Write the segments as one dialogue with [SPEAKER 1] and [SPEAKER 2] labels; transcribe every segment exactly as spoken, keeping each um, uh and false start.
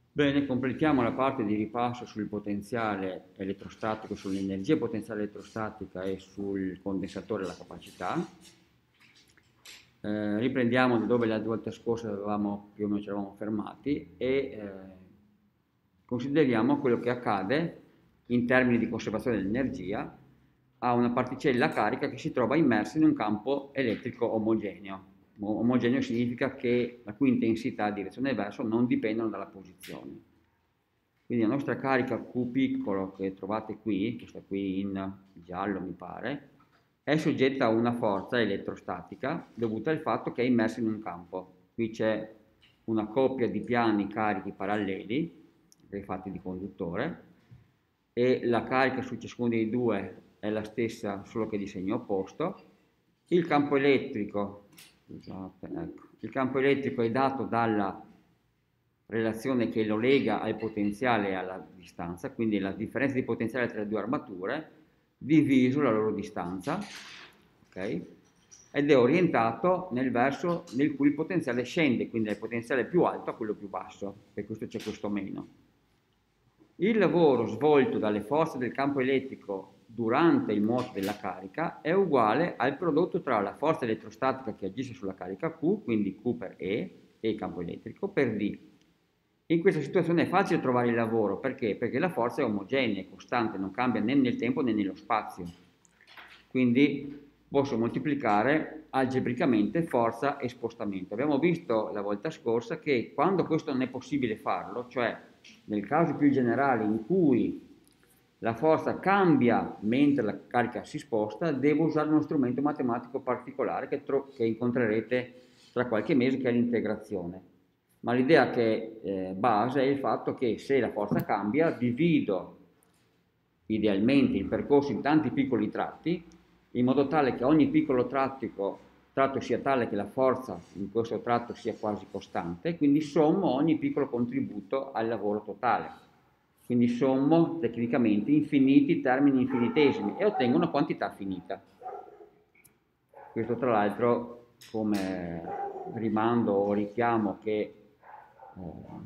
[SPEAKER 1] Bene, completiamo la parte di ripasso sul potenziale elettrostatico, sull'energia potenziale elettrostatica e sul condensatore e la capacità. Eh, riprendiamo da dove la volta scorsa avevamo, più o meno ci eravamo fermati e eh, consideriamo quello che accade in termini di conservazione dell'energia a una particella carica che si trova immersa in un campo elettrico omogeneo. Omogeneo significa che la cui intensità, direzione e verso non dipendono dalla posizione. Quindi la nostra carica Q piccolo che trovate qui, questa qui in giallo mi pare, è soggetta a una forza elettrostatica dovuta al fatto che è immersa in un campo. Qui c'è una coppia di piani carichi paralleli, fatti di conduttore, e la carica su ciascuno dei due è la stessa, solo che di segno opposto. Il campo elettrico, scusate, ecco, il campo elettrico è dato dalla relazione che lo lega al potenziale e alla distanza, quindi la differenza di potenziale tra le due armature diviso la loro distanza, ok? Ed è orientato nel verso nel cui il potenziale scende, quindi dal potenziale più alto a quello più basso, per questo c'è questo meno. Il lavoro svolto dalle forze del campo elettrico durante il moto della carica è uguale al prodotto tra la forza elettrostatica che agisce sulla carica Q, quindi Q per E, e il campo elettrico, per D. In questa situazione è facile trovare il lavoro, perché? Perché la forza è omogenea, è costante, non cambia né nel tempo né nello spazio. Quindi posso moltiplicare algebricamente forza e spostamento. Abbiamo visto la volta scorsa che quando questo non è possibile farlo, cioè nel caso più generale in cui la forza cambia mentre la carica si sposta, devo usare uno strumento matematico particolare che, che incontrerete tra qualche mese, che è l'integrazione. Ma l'idea che eh, base è il fatto che se la forza cambia, divido idealmente il percorso in tanti piccoli tratti, in modo tale che ogni piccolo trattico, tratto sia tale che la forza in questo tratto sia quasi costante, quindi sommo ogni piccolo contributo al lavoro totale. Quindi sommo tecnicamente infiniti termini infinitesimi e ottengo una quantità finita. Questo tra l'altro come rimando o richiamo che eh,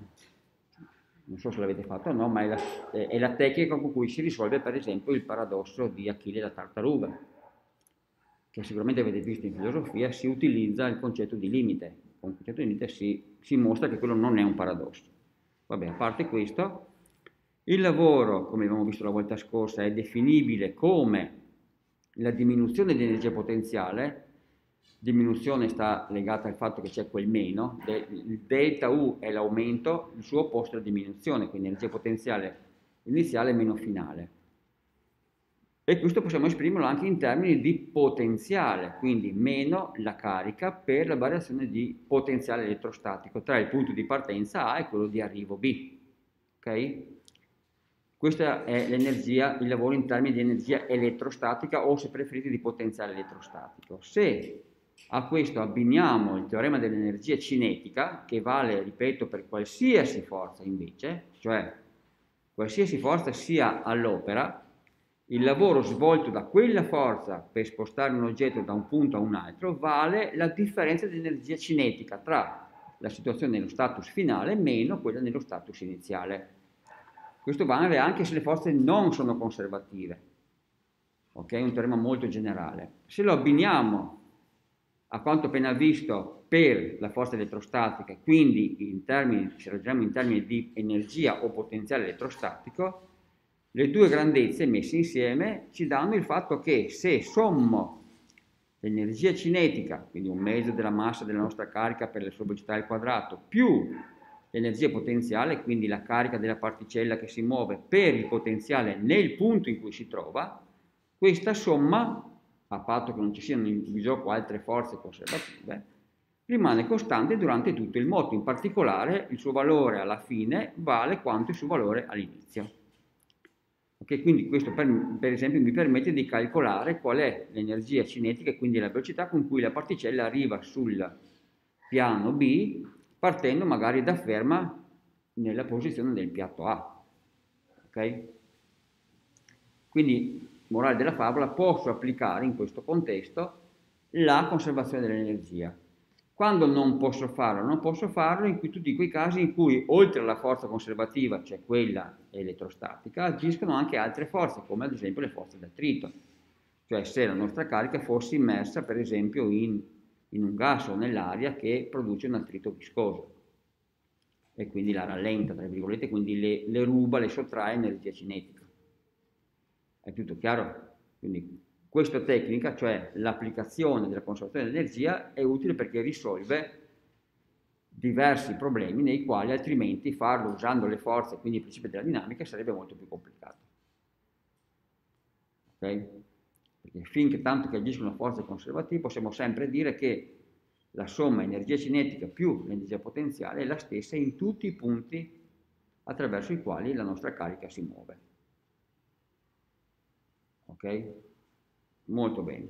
[SPEAKER 1] non so se l'avete fatto o no, ma è la, è la tecnica con cui si risolve per esempio il paradosso di Achille e la tartaruga, che sicuramente avete visto in filosofia. Si utilizza il concetto di limite. Con il concetto di limite si, si mostra che quello non è un paradosso. Vabbè, a parte questo, il lavoro, come abbiamo visto la volta scorsa, è definibile come la diminuzione di energia potenziale. Diminuzione sta legata al fatto che c'è quel meno, il delta U è l'aumento, il suo opposto è la diminuzione, quindi energia potenziale iniziale meno finale. E questo possiamo esprimerlo anche in termini di potenziale, quindi meno la carica per la variazione di potenziale elettrostatico tra il punto di partenza A e quello di arrivo B. Ok? Questa è l'energia, il lavoro in termini di energia elettrostatica o, se preferite, di potenziale elettrostatico. Se a questo abbiniamo il teorema dell'energia cinetica, che vale, ripeto, per qualsiasi forza invece, cioè qualsiasi forza sia all'opera, il lavoro svolto da quella forza per spostare un oggetto da un punto a un altro vale la differenza di energia cinetica tra la situazione nello status finale meno quella nello status iniziale. Questo vale anche se le forze non sono conservative. Ok? È un teorema molto generale. Se lo abbiniamo a quanto appena visto per la forza elettrostatica, quindi in termini, se ragioniamo in termini di energia o potenziale elettrostatico, le due grandezze messe insieme ci danno il fatto che se sommo l'energia cinetica, quindi un mezzo della massa della nostra carica per la sua velocità al quadrato, più l'energia potenziale, quindi la carica della particella che si muove per il potenziale nel punto in cui si trova, questa somma, a patto che non ci siano in gioco altre forze conservative, rimane costante durante tutto il moto. In particolare il suo valore alla fine vale quanto il suo valore all'inizio. Okay, quindi questo per, per esempio mi permette di calcolare qual è l'energia cinetica e quindi la velocità con cui la particella arriva sul piano B, partendo magari da ferma nella posizione del piatto A. Okay? Quindi, morale della favola, posso applicare in questo contesto la conservazione dell'energia. Quando non posso farlo? Non posso farlo in cui, tutti quei casi in cui oltre alla forza conservativa, cioè quella elettrostatica, agiscono anche altre forze, come ad esempio le forze d'attrito. Cioè se la nostra carica fosse immersa per esempio in, in un gas o nell'aria che produce un attrito viscoso e quindi la rallenta, tra virgolette, quindi le, le ruba, le sottrae energia cinetica. È tutto chiaro? Quindi questa tecnica, cioè l'applicazione della conservazione dell'energia, è utile perché risolve diversi problemi nei quali altrimenti farlo usando le forze, quindi i principi della dinamica, sarebbe molto più complicato. Ok? Perché finché tanto che agiscono forze conservative possiamo sempre dire che la somma energia cinetica più l'energia potenziale è la stessa in tutti i punti attraverso i quali la nostra carica si muove. Ok? Molto bene.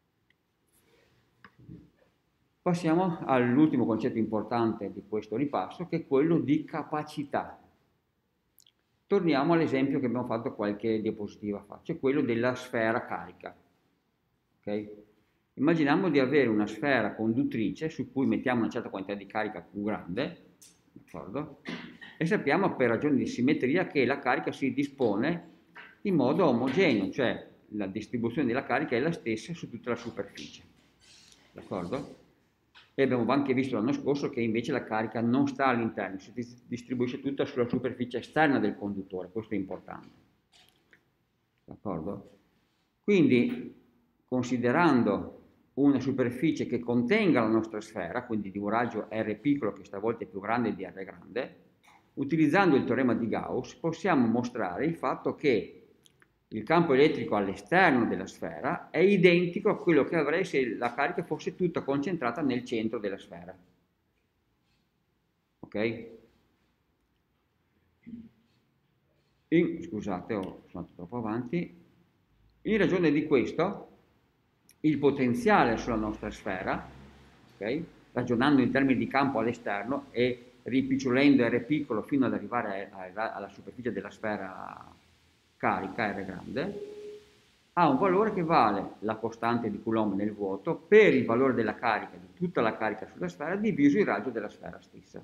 [SPEAKER 1] Passiamo all'ultimo concetto importante di questo ripasso, che è quello di capacità. Torniamo all'esempio che abbiamo fatto qualche diapositiva fa, cioè quello della sfera carica. Okay? Immaginiamo di avere una sfera conduttrice su cui mettiamo una certa quantità di carica più grande, d'accordo? E sappiamo per ragioni di simmetria che la carica si dispone in modo omogeneo, cioè la distribuzione della carica è la stessa su tutta la superficie, d'accordo? E abbiamo anche visto l'anno scorso che invece la carica non sta all'interno, si distribuisce tutta sulla superficie esterna del conduttore, questo è importante. D'accordo? Quindi, considerando una superficie che contenga la nostra sfera, quindi di un raggio R piccolo che stavolta è più grande di R grande, utilizzando il teorema di Gauss possiamo mostrare il fatto che il campo elettrico all'esterno della sfera è identico a quello che avrei se la carica fosse tutta concentrata nel centro della sfera. Ok? In, scusate, ho, sono andato troppo avanti. In ragione di questo, il potenziale sulla nostra sfera, okay, ragionando in termini di campo all'esterno e ripicciolendo R piccolo fino ad arrivare a, a, alla superficie della sfera carica, R grande, ha un valore che vale la costante di Coulomb nel vuoto per il valore della carica, di tutta la carica sulla sfera, diviso il raggio della sfera stessa.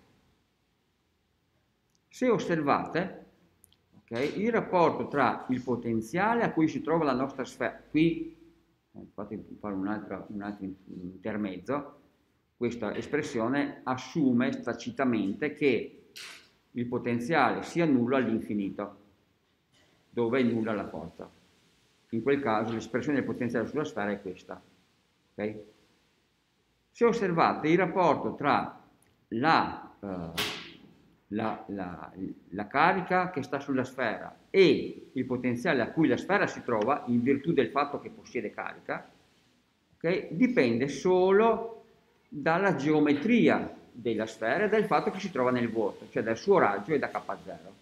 [SPEAKER 1] Se osservate, okay, il rapporto tra il potenziale a cui si trova la nostra sfera, qui fate fare un altro, un altro intermezzo, questa espressione assume tacitamente che il potenziale sia nullo all'infinito, dove è nulla la forza. In quel caso l'espressione del potenziale sulla sfera è questa. Okay? Se osservate il rapporto tra la, uh, la, la, la carica che sta sulla sfera e il potenziale a cui la sfera si trova, in virtù del fatto che possiede carica, okay, dipende solo dalla geometria della sfera e dal fatto che si trova nel vuoto, cioè dal suo raggio e da K zero.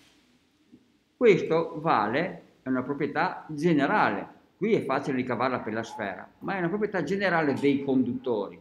[SPEAKER 1] Questo vale, è una proprietà generale, qui è facile ricavarla per la sfera, ma è una proprietà generale dei conduttori.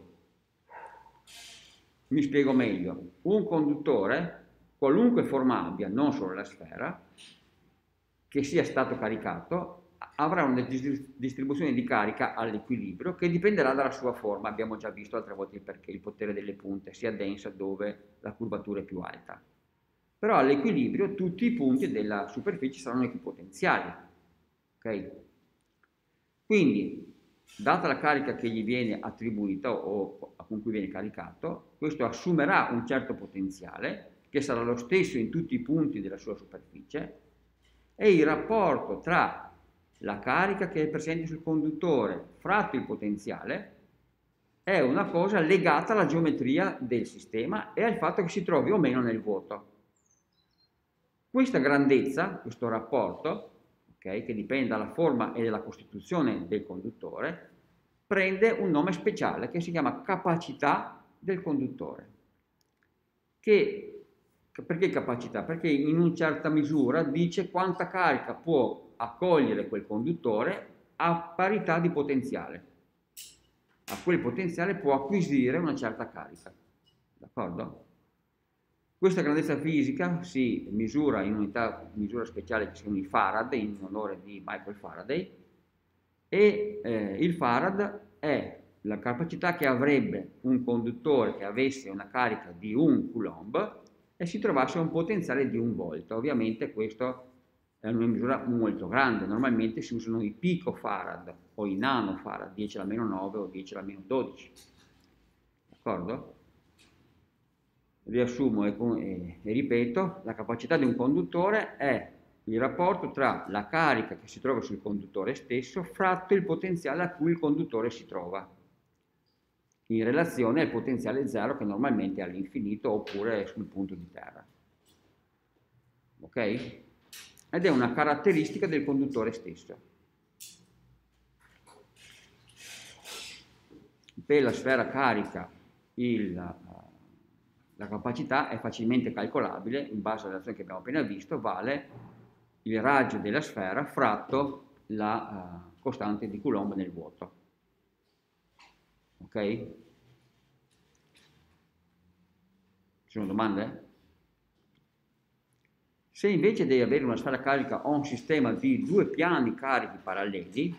[SPEAKER 1] Mi spiego meglio. Un conduttore, qualunque forma abbia, non solo la sfera, che sia stato caricato, avrà una distribuzione di carica all'equilibrio che dipenderà dalla sua forma. Abbiamo già visto altre volte il perché il potere delle punte sia densa dove la curvatura è più alta. Però all'equilibrio tutti i punti della superficie saranno equipotenziali. Okay? Quindi, data la carica che gli viene attribuita o con cui viene caricato, questo assumerà un certo potenziale che sarà lo stesso in tutti i punti della sua superficie e il rapporto tra la carica che è presente sul conduttore fratto il potenziale è una cosa legata alla geometria del sistema e al fatto che si trovi o meno nel vuoto. Questa grandezza, questo rapporto, okay, che dipende dalla forma e dalla costituzione del conduttore, prende un nome speciale che si chiama capacità del conduttore. Che, perché capacità? Perché in una certa misura dice quanta carica può accogliere quel conduttore a parità di potenziale. A quel potenziale può acquisire una certa carica. D'accordo? Questa grandezza fisica si misura in unità di misura speciale che si chiama i Farad, in onore di Michael Faraday, e eh, il Farad è la capacità che avrebbe un conduttore che avesse una carica di un coulomb e si trovasse a un potenziale di un volt. Ovviamente questo è una misura molto grande, normalmente si usano i picofarad o i nanofarad, dieci alla meno nove o dieci alla meno dodici. D'accordo? Riassumo e, e, e ripeto, la capacità di un conduttore è il rapporto tra la carica che si trova sul conduttore stesso fratto il potenziale a cui il conduttore si trova, in relazione al potenziale zero che normalmente è all'infinito oppure sul punto di terra. Ok? Ed è una caratteristica del conduttore stesso. Per la sfera carica il, la capacità è facilmente calcolabile in base alla relazione che abbiamo appena visto, vale il raggio della sfera fratto la uh, costante di Coulomb nel vuoto. Ok? Ci sono domande? Se invece devi avere una sfera carica o un sistema di due piani carichi paralleli,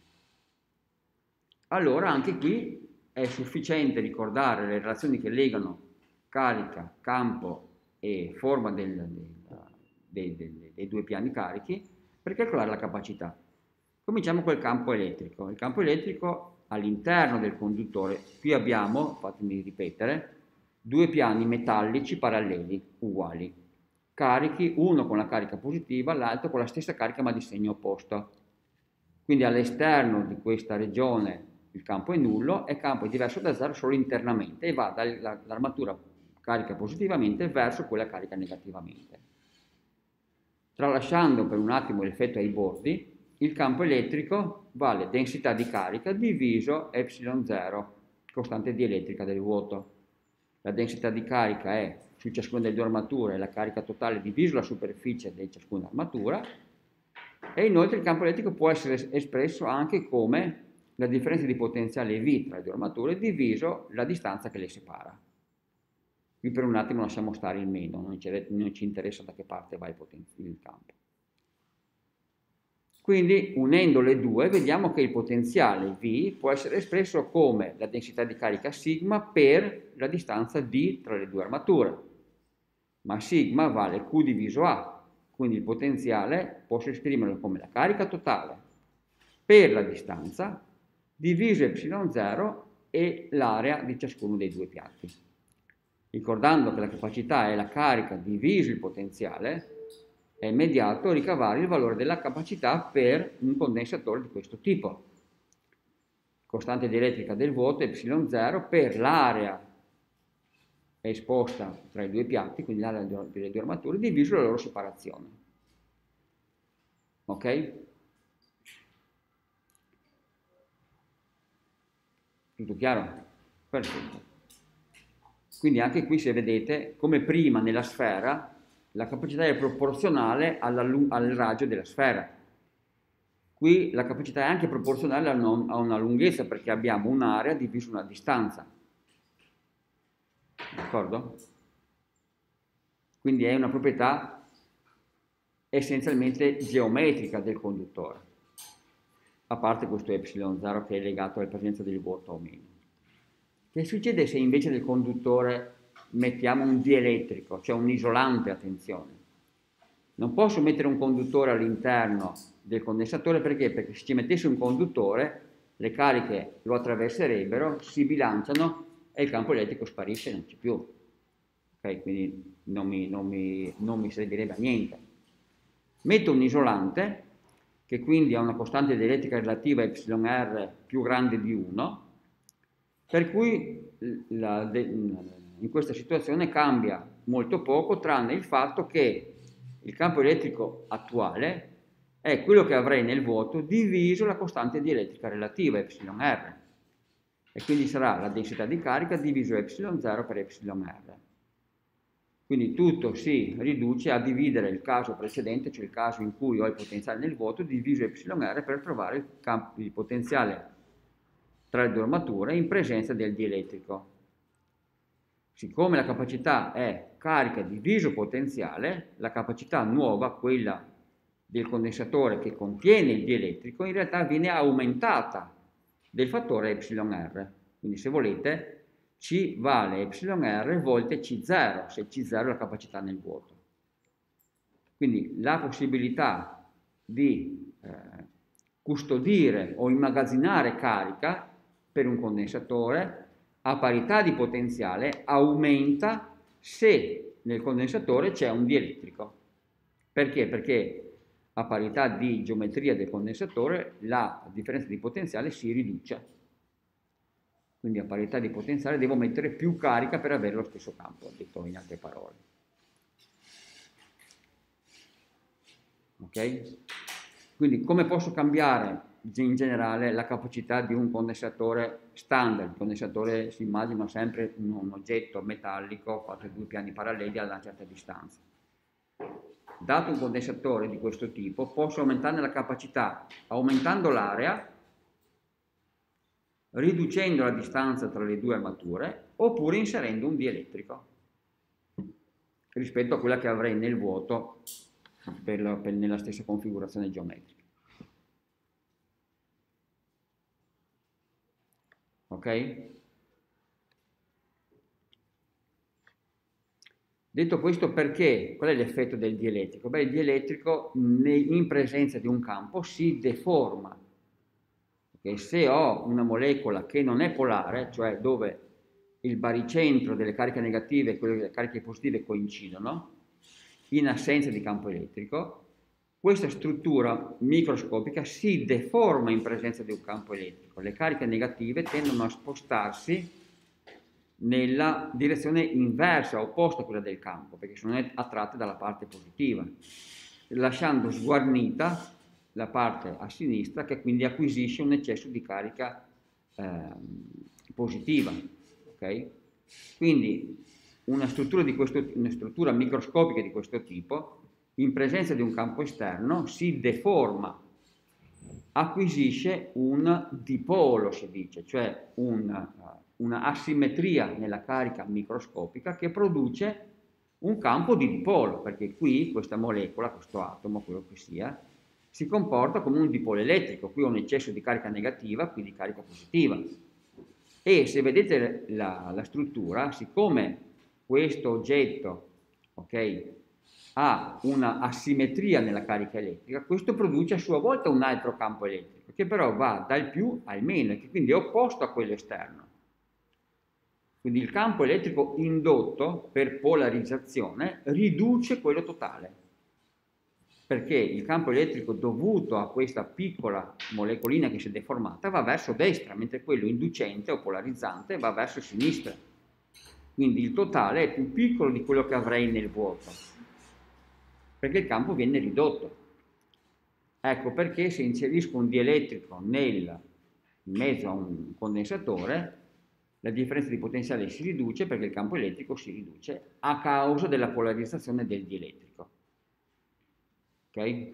[SPEAKER 1] allora anche qui è sufficiente ricordare le relazioni che legano carica, campo e forma del, del, dei, dei, dei due piani carichi per calcolare la capacità. Cominciamo col campo elettrico. Il campo elettrico all'interno del conduttore, qui abbiamo, fatemi ripetere, due piani metallici paralleli, uguali, carichi, uno con la carica positiva, l'altro con la stessa carica ma di segno opposto. Quindi all'esterno di questa regione il campo è nullo e il campo è diverso da zero solo internamente e va dall'armatura carica positivamente verso quella carica negativamente. Tralasciando per un attimo l'effetto ai bordi, il campo elettrico vale densità di carica diviso epsilon zero, costante dielettrica del vuoto. La densità di carica è su ciascuna delle due armature la carica totale diviso la superficie di ciascuna armatura e inoltre il campo elettrico può essere espresso anche come la differenza di potenziale V tra le due armature diviso la distanza che le separa. Qui per un attimo lasciamo stare il meno, non ci, non ci interessa da che parte va il, il campo. Quindi unendo le due vediamo che il potenziale V può essere espresso come la densità di carica sigma per la distanza D tra le due armature. Ma sigma vale Q diviso A, quindi il potenziale posso esprimerlo come la carica totale per la distanza diviso epsilon zero e l'area di ciascuno dei due piatti. Ricordando che la capacità è la carica diviso il potenziale, è immediato ricavare il valore della capacità per un condensatore di questo tipo. Costante dielettrica del vuoto epsilon zero per l'area esposta tra i due piatti, quindi l'area delle due armature, diviso la loro separazione. Ok? Tutto chiaro? Perfetto. Quindi anche qui, se vedete, come prima nella sfera, la capacità è proporzionale alla, al raggio della sfera. Qui la capacità è anche proporzionale a, non, a una lunghezza, perché abbiamo un'area diviso una distanza. D'accordo? Quindi è una proprietà essenzialmente geometrica del conduttore, a parte questo epsilon zero che è legato alla presenza del vuoto o meno. Che succede se invece del conduttore mettiamo un dielettrico, cioè un isolante, attenzione? Non posso mettere un conduttore all'interno del condensatore perché? Perché se ci mettessi un conduttore le cariche lo attraverserebbero, si bilanciano e il campo elettrico sparisce e non c'è più. Ok, quindi non mi, non mi, non mi servirebbe a niente. Metto un isolante che quindi ha una costante dielettrica relativa epsilon R più grande di uno, per cui la, de, in questa situazione cambia molto poco, tranne il fatto che il campo elettrico attuale è quello che avrei nel vuoto diviso la costante dielettrica relativa epsilon R, e quindi sarà la densità di carica diviso epsilon zero per epsilon R. Quindi tutto si riduce a dividere il caso precedente, cioè il caso in cui ho il potenziale nel vuoto, diviso epsilon R per trovare il, campo, il potenziale tra le due armature in presenza del dielettrico. Siccome la capacità è carica diviso potenziale, la capacità nuova, quella del condensatore che contiene il dielettrico, in realtà viene aumentata del fattore epsilon R. Quindi se volete C vale epsilon R volte C zero, se C zero è la capacità nel vuoto. Quindi la possibilità di eh, custodire o immagazzinare carica per un condensatore a parità di potenziale aumenta se nel condensatore c'è un dielettrico. Perché? Perché a parità di geometria del condensatore la differenza di potenziale si riduce. Quindi a parità di potenziale devo mettere più carica per avere lo stesso campo, detto in altre parole. Ok? Quindi come posso cambiare in generale la capacità di un condensatore standard? Il condensatore si immagina sempre un, un oggetto metallico fatto di due piani paralleli ad una certa distanza. Dato un condensatore di questo tipo, posso aumentarne la capacità aumentando l'area, riducendo la distanza tra le due armature, oppure inserendo un dielettrico rispetto a quella che avrei nel vuoto per la, per, nella stessa configurazione geometrica. Ok? Detto questo, perché? Qual è l'effetto del dielettrico? Beh, il dielettrico in presenza di un campo si deforma. Okay? Se ho una molecola che non è polare, cioè dove il baricentro delle cariche negative e quelle delle cariche positive coincidono, in assenza di campo elettrico, questa struttura microscopica si deforma in presenza di un campo elettrico. Le cariche negative tendono a spostarsi nella direzione inversa, opposta a quella del campo, perché sono attratte dalla parte positiva, lasciando sguarnita la parte a sinistra, che quindi acquisisce un eccesso di carica eh, positiva. Okay? Quindi una struttura, di questo, una struttura microscopica di questo tipo, in presenza di un campo esterno, si deforma, acquisisce un dipolo, si dice, cioè un, una asimmetria nella carica microscopica che produce un campo di dipolo, perché qui questa molecola, questo atomo, quello che sia, si comporta come un dipolo elettrico. Qui ho un eccesso di carica negativa, qui di carica positiva. E se vedete la, la struttura, siccome questo oggetto, ok, ha una asimmetria nella carica elettrica, questo produce a sua volta un altro campo elettrico, che però va dal più al meno, e che quindi è opposto a quello esterno. Quindi il campo elettrico indotto per polarizzazione riduce quello totale, perché il campo elettrico dovuto a questa piccola molecolina che si è deformata va verso destra, mentre quello inducente o polarizzante va verso sinistra. Quindi il totale è più piccolo di quello che avrei nel vuoto, perché il campo viene ridotto. Ecco perché se inserisco un dielettrico nel, in mezzo a un condensatore, la differenza di potenziale si riduce perché il campo elettrico si riduce a causa della polarizzazione del dielettrico. Ok?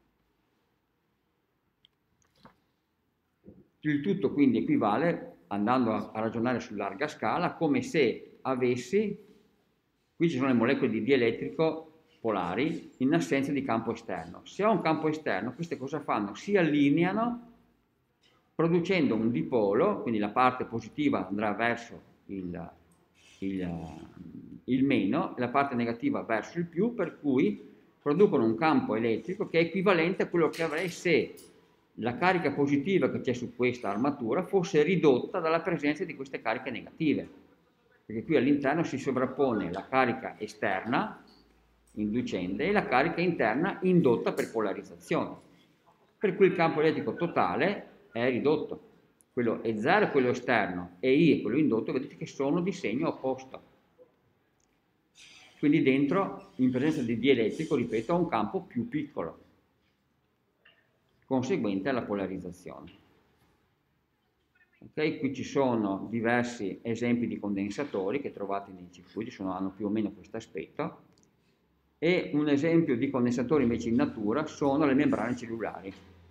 [SPEAKER 1] Il tutto quindi equivale, andando a, a ragionare su larga scala, come se avessi, qui ci sono le molecole di dielettrico polari in assenza di campo esterno. Se ho un campo esterno, queste cosa fanno? Si allineano producendo un dipolo, quindi la parte positiva andrà verso il, il, il meno, la parte negativa verso il più, per cui producono un campo elettrico che è equivalente a quello che avrei se la carica positiva che c'è su questa armatura fosse ridotta dalla presenza di queste cariche negative, perché qui all'interno si sovrappone la carica esterna inducente e la carica interna indotta per polarizzazione, per cui il campo elettrico totale è ridotto. Quello è zero, quello esterno, e I e quello indotto, vedete che sono di segno opposto. Quindi dentro, in presenza di dielettrico, ripeto, ho un campo più piccolo, conseguente alla polarizzazione. Ok, qui ci sono diversi esempi di condensatori che trovate nei circuiti, sono, hanno più o meno questo aspetto, e un esempio di condensatori invece in natura sono le membrane cellulari.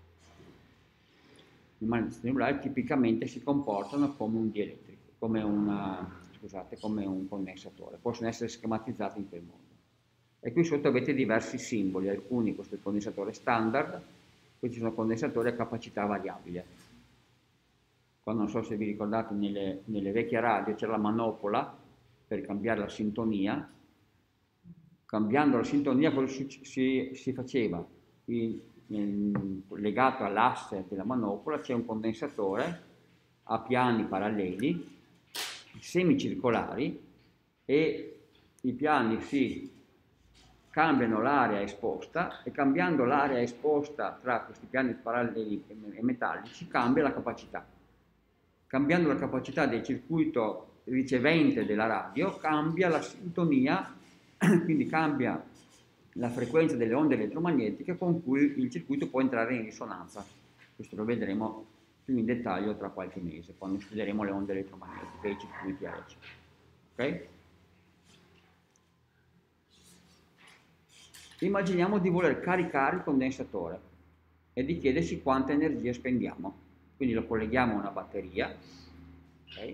[SPEAKER 1] Le membrane cellulari tipicamente si comportano come un dielettrico, come, una, scusate, come un condensatore, possono essere schematizzati in quel modo. E qui sotto avete diversi simboli, alcuni questo è il condensatore standard, qui ci sono condensatori a capacità variabile. quando non so se vi ricordate nelle, nelle vecchie radio c'era la manopola per cambiare la sintonia. Cambiando la sintonia si, si faceva il, il, legato all'asse della manopola c'è un condensatore a piani paralleli semicircolari e i piani si cambiano l'area esposta e cambiando l'area esposta tra questi piani paralleli e metallici cambia la capacità. Cambiando la capacità del circuito ricevente della radio cambia la sintonia, quindi cambia la frequenza delle onde elettromagnetiche con cui il circuito può entrare in risonanza. Questo lo vedremo più in dettaglio tra qualche mese, quando studieremo le onde elettromagnetiche e i circuiti A C. Ok? Immaginiamo di voler caricare il condensatore e di chiedersi quanta energia spendiamo. Quindi lo colleghiamo a una batteria, okay?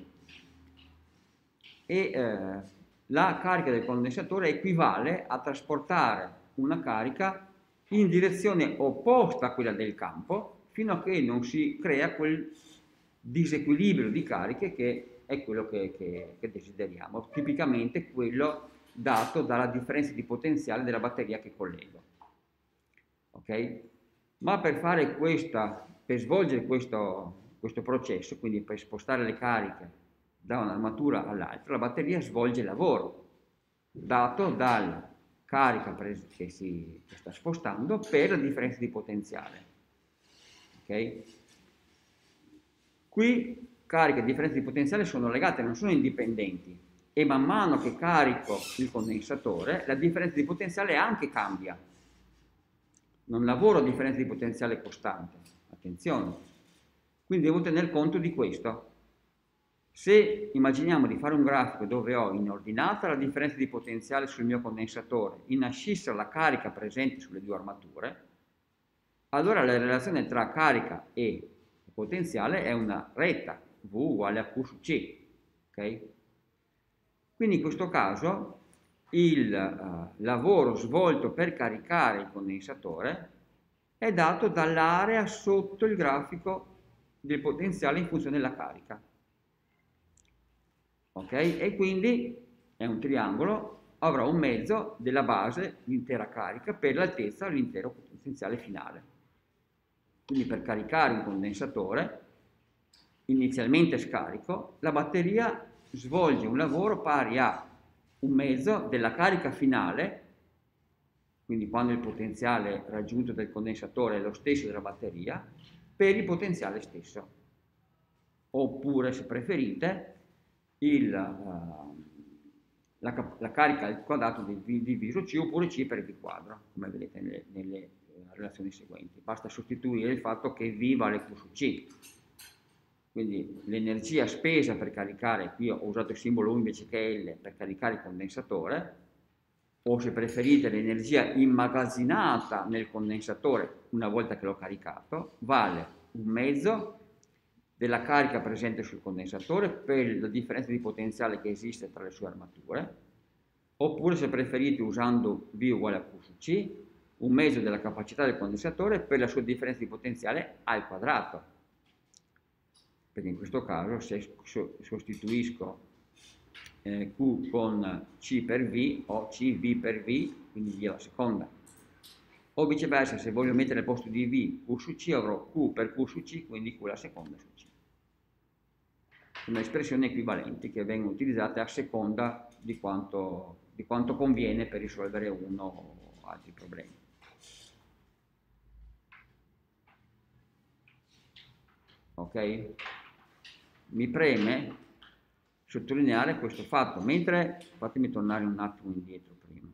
[SPEAKER 1] E eh, la carica del condensatore equivale a trasportare una carica in direzione opposta a quella del campo fino a che non si crea quel disequilibrio di cariche che è quello che, che, che desideriamo, tipicamente quello dato dalla differenza di potenziale della batteria che collego. Ok? Ma per fare questa, per svolgere questo, questo processo, quindi per spostare le cariche da un'armatura all'altra, la batteria svolge il lavoro dato dalla carica che si che sta spostando per la differenza di potenziale. Ok? Qui carica e differenza di potenziale sono legate, non sono indipendenti, e man mano che carico il condensatore la differenza di potenziale anche cambia. Non lavoro a differenza di potenziale costante, attenzione. Quindi devo tener conto di questo. Se immaginiamo di fare un grafico dove ho in ordinata la differenza di potenziale sul mio condensatore, in ascissa la carica presente sulle due armature, allora la relazione tra carica e potenziale è una retta, V uguale a Q su C. Okay? Quindi in questo caso il uh, lavoro svolto per caricare il condensatore è dato dall'area sotto il grafico del potenziale in funzione della carica. Ok? E quindi è un triangolo, avrà un mezzo della base, l'intera carica, per l'altezza l'intero potenziale finale. Quindi per caricare un condensatore, inizialmente scarico, la batteria svolge un lavoro pari a un mezzo della carica finale, quindi quando il potenziale raggiunto dal condensatore è lo stesso della batteria, per il potenziale stesso. Oppure, se preferite, il, uh, la, la carica al quadrato di V diviso C, oppure C per V quadro, come vedete nelle, nelle relazioni seguenti. Basta sostituire il fatto che V vale Q su C. Quindi l'energia spesa per caricare, qui ho usato il simbolo U invece che L, per caricare il condensatore, o se preferite l'energia immagazzinata nel condensatore una volta che l'ho caricato, vale un mezzo della carica presente sul condensatore per la differenza di potenziale che esiste tra le sue armature, oppure se preferite usando V uguale a Q su C, un mezzo della capacità del condensatore per la sua differenza di potenziale al quadrato. Perché in questo caso se sostituisco eh, Q con C per V ho C V per V, quindi via la seconda. O viceversa, se voglio mettere al posto di V Q su C avrò Q per Q su C, quindi Q la seconda su C. Sono espressioni equivalenti che vengono utilizzate a seconda di quanto, di quanto conviene per risolvere uno o altri problemi. Ok? Mi preme sottolineare questo fatto, mentre fatemi tornare un attimo indietro prima.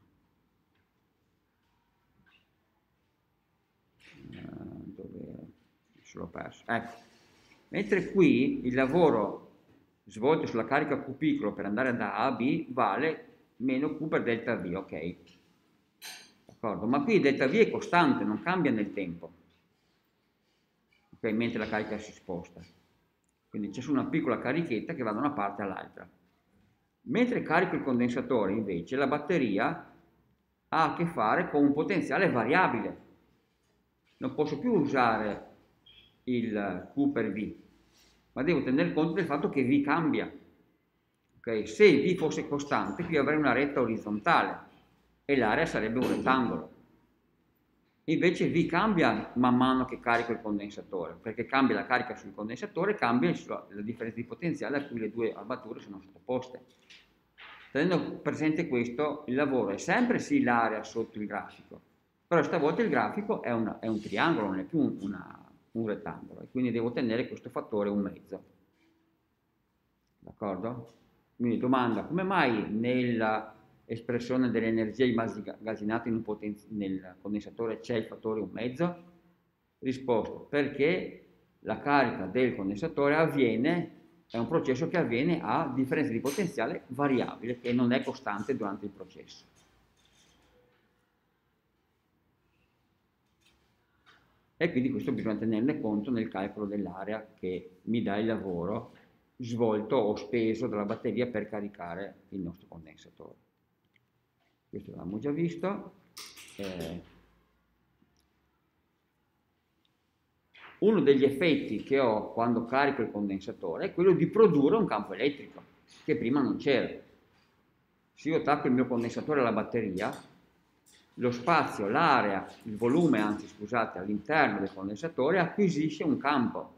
[SPEAKER 1] Uh, dove ce l'ho perso? Ecco, mentre qui il lavoro svolto sulla carica Q piccolo per andare da A a B vale meno Q per delta V, ok? D'accordo? Ma qui delta V è costante, non cambia nel tempo, ok? Mentre la carica si sposta. Quindi c'è su una piccola carichetta che va da una parte all'altra. Mentre carico il condensatore, invece, la batteria ha a che fare con un potenziale variabile. Non posso più usare il Q per V, ma devo tenere conto del fatto che V cambia. Okay? Se V fosse costante, qui avrei una retta orizzontale e l'area sarebbe un rettangolo. Invece V cambia man mano che carico il condensatore, perché cambia la carica sul condensatore, cambia la differenza di potenziale a cui le due armature sono sottoposte. Tenendo presente questo, il lavoro è sempre sì l'area sotto il grafico, però stavolta il grafico è, una, è un triangolo, non è più un, una, un rettangolo, e quindi devo tenere questo fattore un mezzo. D'accordo? Quindi domanda, come mai nella espressione dell'energia immagazzinata in un nel condensatore c'è il fattore un mezzo? Risposta, perché la carica del condensatore avviene, è un processo che avviene a differenza di potenziale variabile, che non è costante durante il processo. E quindi questo bisogna tenerne conto nel calcolo dell'area che mi dà il lavoro svolto o speso dalla batteria per caricare il nostro condensatore. Questo l'abbiamo già visto. Eh, uno degli effetti che ho quando carico il condensatore è quello di produrre un campo elettrico, che prima non c'era. Se io attacco il mio condensatore alla batteria, lo spazio, l'area, il volume, anzi scusate, all'interno del condensatore acquisisce un campo.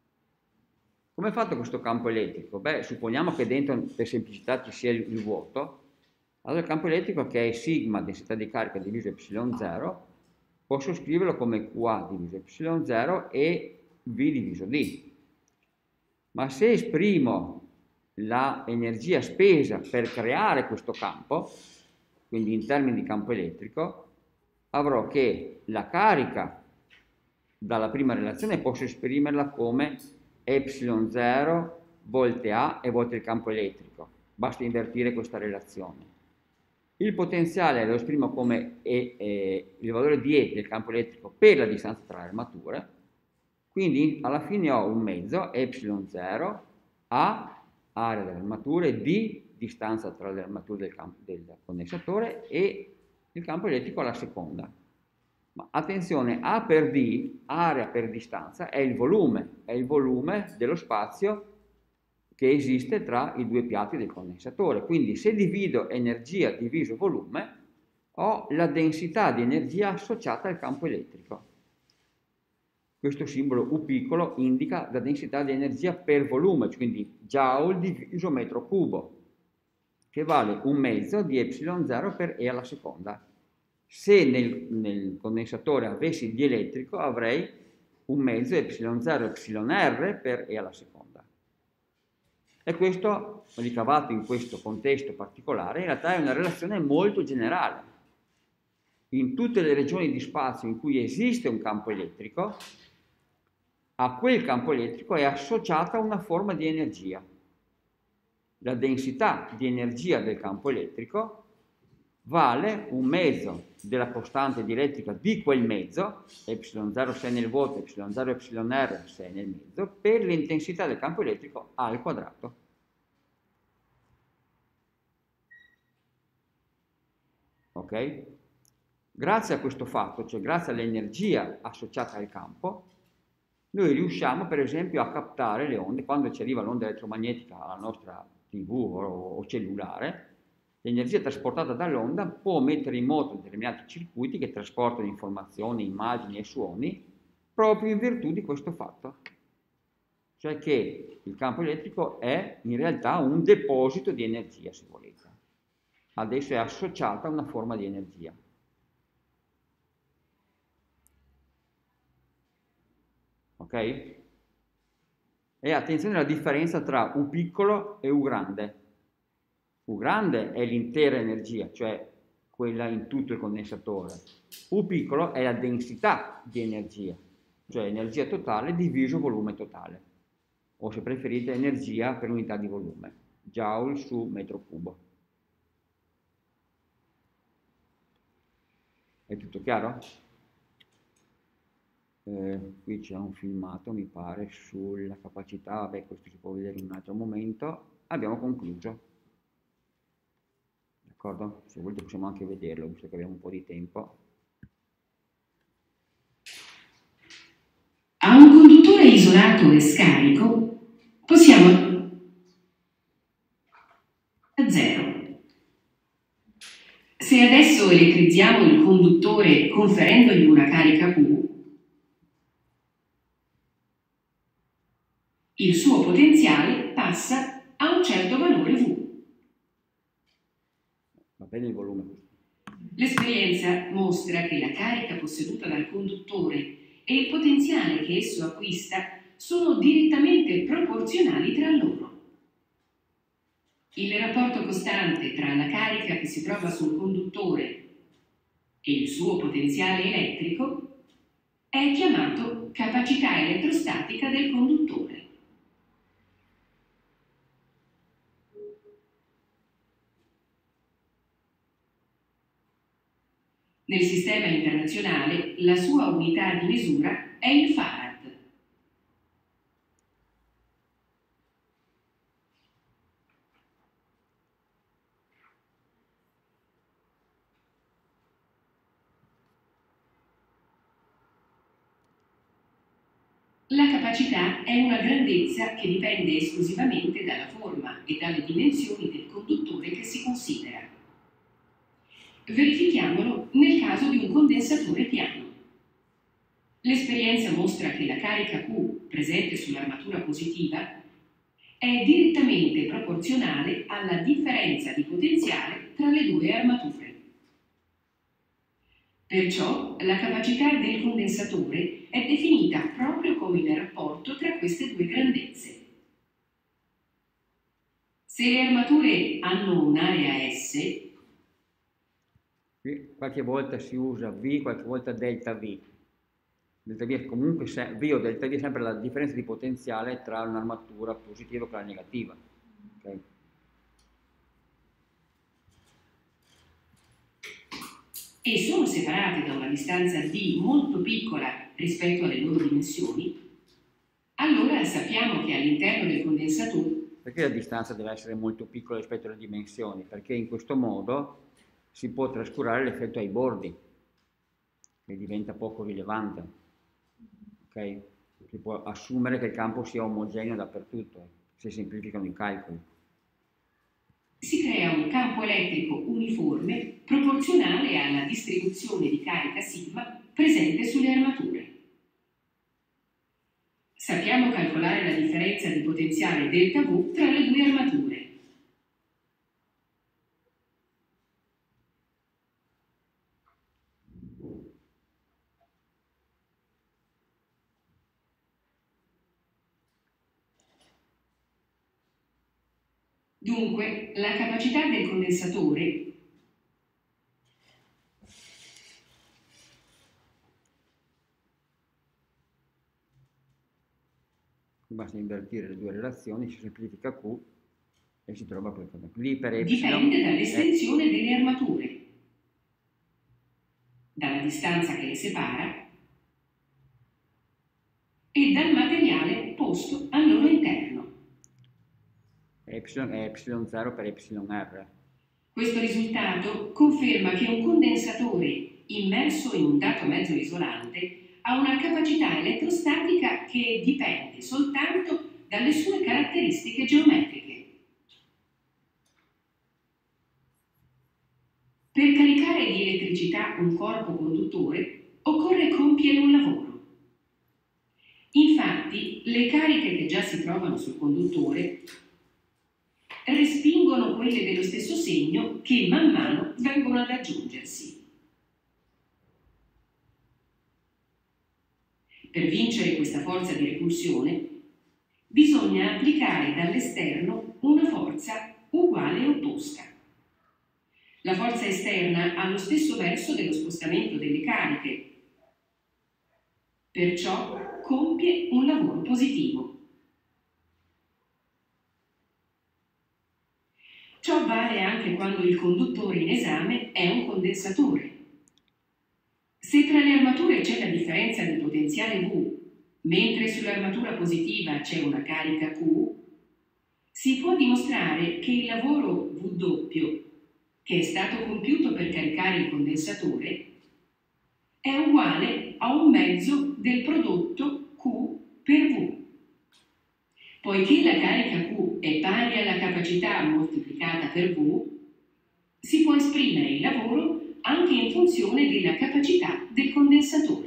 [SPEAKER 1] Come è fatto questo campo elettrico? Beh, supponiamo che dentro, per semplicità, ci sia il, il vuoto. Allora il campo elettrico, che è sigma densità di carica diviso epsilon zero, posso scriverlo come Q A diviso epsilon zero e V diviso D. Ma se esprimo l'energia spesa per creare questo campo, quindi in termini di campo elettrico, avrò che la carica dalla prima relazione posso esprimerla come epsilon zero volte A e volte il campo elettrico. Basta invertire questa relazione. Il potenziale lo esprimo come e, e, il valore di E del campo elettrico per la distanza tra le armature, quindi alla fine ho un mezzo, epsilon zero, A, area delle armature, D, distanza tra le armature del, campo, del condensatore, e il campo elettrico alla seconda. Ma attenzione, A per D, area per distanza, è il volume, è il volume dello spazio che esiste tra i due piatti del condensatore. Quindi se divido energia diviso volume, ho la densità di energia associata al campo elettrico. Questo simbolo U piccolo indica la densità di energia per volume, quindi joule diviso metro cubo, che vale un mezzo di epsilon zero per E alla seconda. Se nel, nel condensatore avessi il dielettrico avrei un mezzo epsilon zero epsilon R per E alla seconda. E questo, ricavato in questo contesto particolare, in realtà è una relazione molto generale. In tutte le regioni di spazio in cui esiste un campo elettrico, a quel campo elettrico è associata una forma di energia. La densità di energia del campo elettrico vale un mezzo della costante dielettrica di quel mezzo, epsilon zero se è nel vuoto, epsilon zero epsilon R se è nel mezzo, per l'intensità del campo elettrico al quadrato. Ok? Grazie a questo fatto, cioè grazie all'energia associata al campo, noi riusciamo per esempio a captare le onde. Quando ci arriva l'onda elettromagnetica alla nostra tivù o, o cellulare, l'energia trasportata dall'onda può mettere in moto determinati circuiti che trasportano informazioni, immagini e suoni proprio in virtù di questo fatto. Cioè che il campo elettrico è in realtà un deposito di energia, se volete. Adesso è associata a una forma di energia. Ok? E attenzione alla differenza tra U piccolo e U grande. U grande è l'intera energia, cioè quella in tutto il condensatore. U piccolo è la densità di energia, cioè energia totale diviso volume totale. O se preferite energia per unità di volume, joule su metro cubo. È tutto chiaro? Eh, qui c'è un filmato, mi pare, sulla capacità, vabbè, questo si può vedere in un altro momento. Abbiamo concluso. D'accordo? Se volete possiamo anche vederlo, visto che abbiamo un po' di tempo.
[SPEAKER 2] A un conduttore isolato e scarico Possiamo a zero. Se adesso elettrizziamo il conduttore conferendogli una carica Q, il suo potenziale passa a un certo valore V.
[SPEAKER 1] Va bene il volume.
[SPEAKER 2] L'esperienza mostra che la carica posseduta dal conduttore e il potenziale che esso acquista sono direttamente proporzionali tra loro. Il rapporto costante tra la carica che si trova sul conduttore e il suo potenziale elettrico è chiamato capacità elettrostatica del conduttore. Nel sistema internazionale la sua unità di misura è il farad. La capacità è una grandezza che dipende esclusivamente dalla forma e dalle dimensioni del conduttore che si considera. Verifichiamolo nel caso di un condensatore piano. L'esperienza mostra che la carica Q presente sull'armatura positiva è direttamente proporzionale alla differenza di potenziale tra le due armature. Perciò la capacità del condensatore è definita proprio come il rapporto tra queste due grandezze. Se le armature hanno un'area S,
[SPEAKER 1] Qui qualche volta si usa V, qualche volta delta V. Delta V è comunque, se, V o delta V è sempre la differenza di potenziale tra un'armatura positiva e quella negativa. Okay?
[SPEAKER 2] e sono separate da una distanza d molto piccola rispetto alle loro dimensioni, allora sappiamo che all'interno del condensatore...
[SPEAKER 1] Perché la distanza deve essere molto piccola rispetto alle dimensioni? Perché in questo modo si può trascurare l'effetto ai bordi, che diventa poco rilevante. Okay? Si può assumere che il campo sia omogeneo dappertutto, si semplificano i calcoli.
[SPEAKER 2] Si crea un campo elettrico uniforme proporzionale alla distribuzione di carica sigma presente sulle armature. Sappiamo calcolare la differenza di potenziale delta V tra le due armature. Dunque, la capacità del condensatore
[SPEAKER 1] basta invertire le due relazioni, si semplifica Q e si trova quel cosa. Lì per
[SPEAKER 2] dipende dall'estensione delle armature, dalla distanza che le separa e dal materiale posto al loro interno.
[SPEAKER 1] Epsilon è epsilon zero per epsilon R.
[SPEAKER 2] Questo risultato conferma che un condensatore immerso in un dato mezzo isolante ha una capacità elettrostatica che dipende soltanto dalle sue caratteristiche geometriche. Per caricare di elettricità un corpo conduttore occorre compiere un lavoro. Infatti, le cariche che già si trovano sul conduttore respingono quelle dello stesso segno che man mano vengono ad aggiungersi. Per vincere questa forza di repulsione bisogna applicare dall'esterno una forza uguale e opposta. La forza esterna ha lo stesso verso dello spostamento delle cariche, perciò compie un lavoro positivo. Ciò vale anche quando il conduttore in esame è un condensatore. Se tra le armature c'è la differenza di potenziale V, mentre sull'armatura positiva c'è una carica Q, si può dimostrare che il lavoro W, che è stato compiuto per caricare il condensatore, è uguale a un mezzo del prodotto Q per V. Poiché la carica Q è pari alla capacità moltiplicata per V, si può esprimere il lavoro anche in funzione della capacità del condensatore.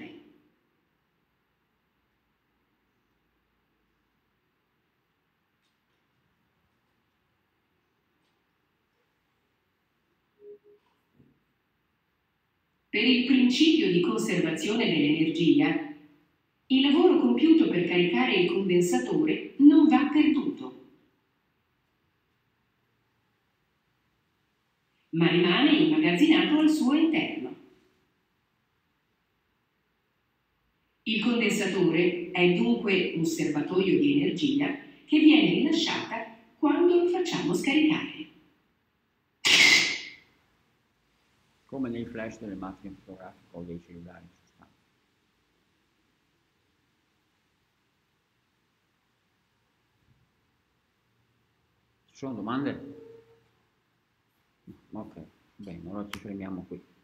[SPEAKER 2] Per il principio di conservazione dell'energia, il lavoro compiuto per caricare il condensatore non va perduto, ma rimane immagazzinato al suo interno. Il condensatore è dunque un serbatoio di energia che viene rilasciata quando lo facciamo scaricare.
[SPEAKER 1] Come nei flash delle macchine fotografiche o dei cellulari in sostanza. Ci sono domande? Ok, bene, allora ci fermiamo qui.